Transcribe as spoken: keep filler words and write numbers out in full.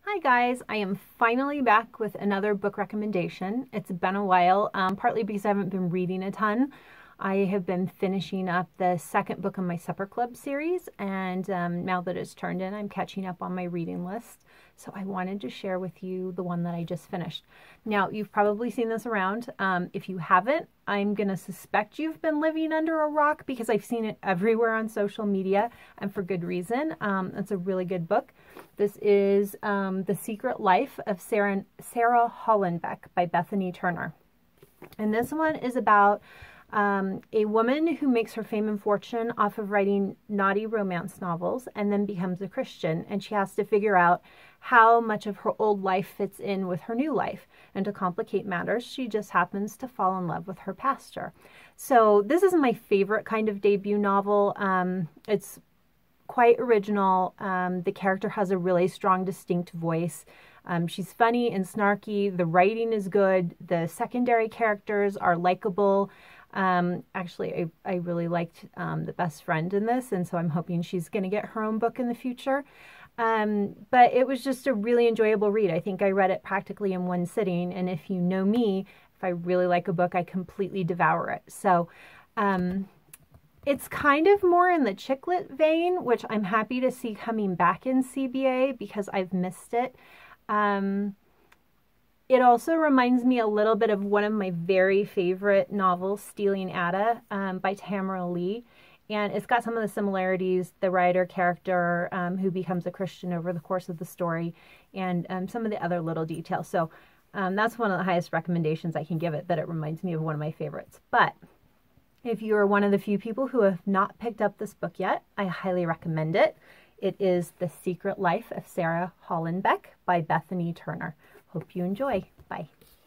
Hi guys, I am finally back with another book recommendation. It's been a while, um, partly because I haven't been reading a ton. I have been finishing up the second book in my Supper Club series, and um, now that it's turned in, I'm catching up on my reading list. So I wanted to share with you the one that I just finished. Now, you've probably seen this around. Um, if you haven't, I'm going to suspect you've been living under a rock because I've seen it everywhere on social media, and for good reason. Um, it's a really good book. This is um, The Secret Life of Sarah, Sarah Hollenbeck by Bethany Turner. And this one is about um, a woman who makes her fame and fortune off of writing naughty romance novels and then becomes a Christian. And she has to figure out how much of her old life fits in with her new life. And to complicate matters, she just happens to fall in love with her pastor. So this is my favorite kind of debut novel. Um, it's quite original. Um, the character has a really strong, distinct voice. Um, she's funny and snarky. The writing is good. The secondary characters are likable. Um, actually, I, I really liked um, the best friend in this, and so I'm hoping she's going to get her own book in the future. Um, but it was just a really enjoyable read. I think I read it practically in one sitting, and if you know me, if I really like a book, I completely devour it. So, um, it's kind of more in the chick lit vein, which I'm happy to see coming back in C B A because I've missed it. Um, it also reminds me a little bit of one of my very favorite novels, Stealing Ada, um, by Tamara Lee. And it's got some of the similarities, the writer character um, who becomes a Christian over the course of the story, and um, some of the other little details. So um, that's one of the highest recommendations I can give it, that it reminds me of one of my favorites. But if you are one of the few people who have not picked up this book yet, I highly recommend it. It is The Secret Life of Sarah Hollenbeck by Bethany Turner. Hope you enjoy. Bye.